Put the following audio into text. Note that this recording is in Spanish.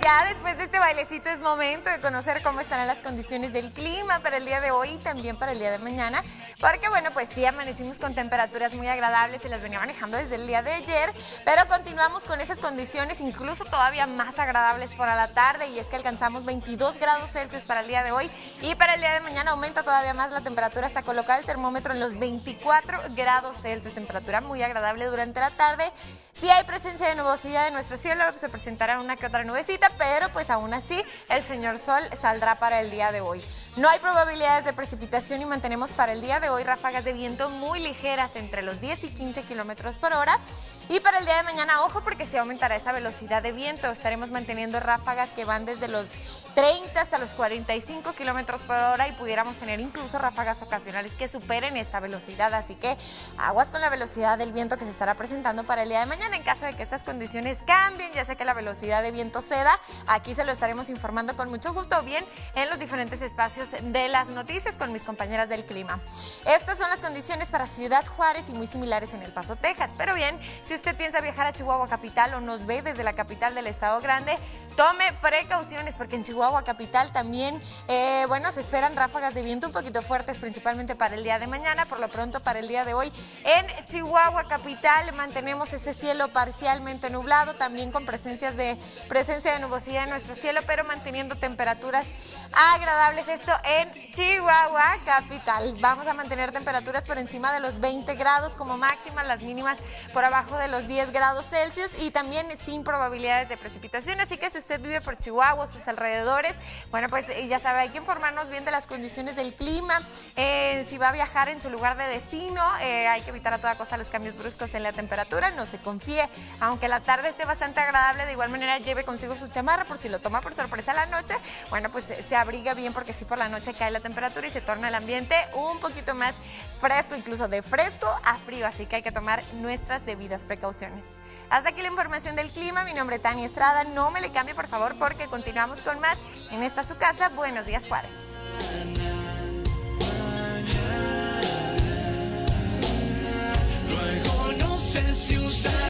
ya después de este bailecito es momento de conocer cómo estarán las condiciones del clima para el día de hoy y también para el día de mañana, porque bueno, pues sí, amanecimos con temperaturas muy agradables, se las venía manejando desde el día de ayer, pero continuamos con esas condiciones incluso todavía más agradables para la tarde, y es que alcanzamos 22 grados Celsius para el día de hoy, y para el día de mañana aumenta todavía más la temperatura hasta colocar el termómetro en los 24 grados Celsius, temperatura muy agradable durante la tarde. Sí hay presencia de nubosidad en nuestro cielo, se presentará una que otra nubecita, pero pues aún así el señor sol saldrá para el día de hoy. No hay probabilidades de precipitación y mantenemos para el día de hoy ráfagas de viento muy ligeras entre los 10 y 15 kilómetros por hora. Y para el día de mañana, ojo, porque se aumentará esta velocidad de viento. Estaremos manteniendo ráfagas que van desde los 30 hasta los 45 kilómetros por hora y pudiéramos tener incluso ráfagas ocasionales que superen esta velocidad. Así que aguas con la velocidad del viento que se estará presentando para el día de mañana. En caso de que estas condiciones cambien, ya sea que la velocidad de viento ceda, aquí se lo estaremos informando con mucho gusto, o bien en los diferentes espacios de las noticias con mis compañeras del clima. Estas son las condiciones para Ciudad Juárez y muy similares en El Paso, Texas. Pero bien, si usted piensa viajar a Chihuahua capital o nos ve desde la capital del estado grande, tome precauciones porque en Chihuahua capital también, se esperan ráfagas de viento un poquito fuertes, principalmente para el día de mañana. Por lo pronto, para el día de hoy en Chihuahua capital mantenemos ese cielo parcialmente nublado, también con presencia de nubosidad en nuestro cielo, pero manteniendo temperaturas agradables. Esto en Chihuahua capital. Vamos a mantener temperaturas por encima de los 20 grados como máxima, las mínimas por abajo de los 10 grados Celsius y también sin probabilidades de precipitación. Así que si usted vive por Chihuahua o sus alrededores, bueno, pues ya sabe, hay que informarnos bien de las condiciones del clima. Si va a viajar en su lugar de destino, hay que evitar a toda costa los cambios bruscos en la temperatura. No se confíe, aunque la tarde esté bastante agradable, de igual manera lleve consigo su chamarra por si lo toma por sorpresa la noche. Bueno, pues se abriga bien porque sí, por la noche cae la temperatura y se torna el ambiente un poquito más fresco, incluso de fresco a frío, así que hay que tomar nuestras debidas precauciones. Hasta aquí la información del clima. Mi nombre es Tania Estrada. No me le cambie, por favor, porque continuamos con más en esta su casa. Buenos días, Juárez. Luego no sé si usar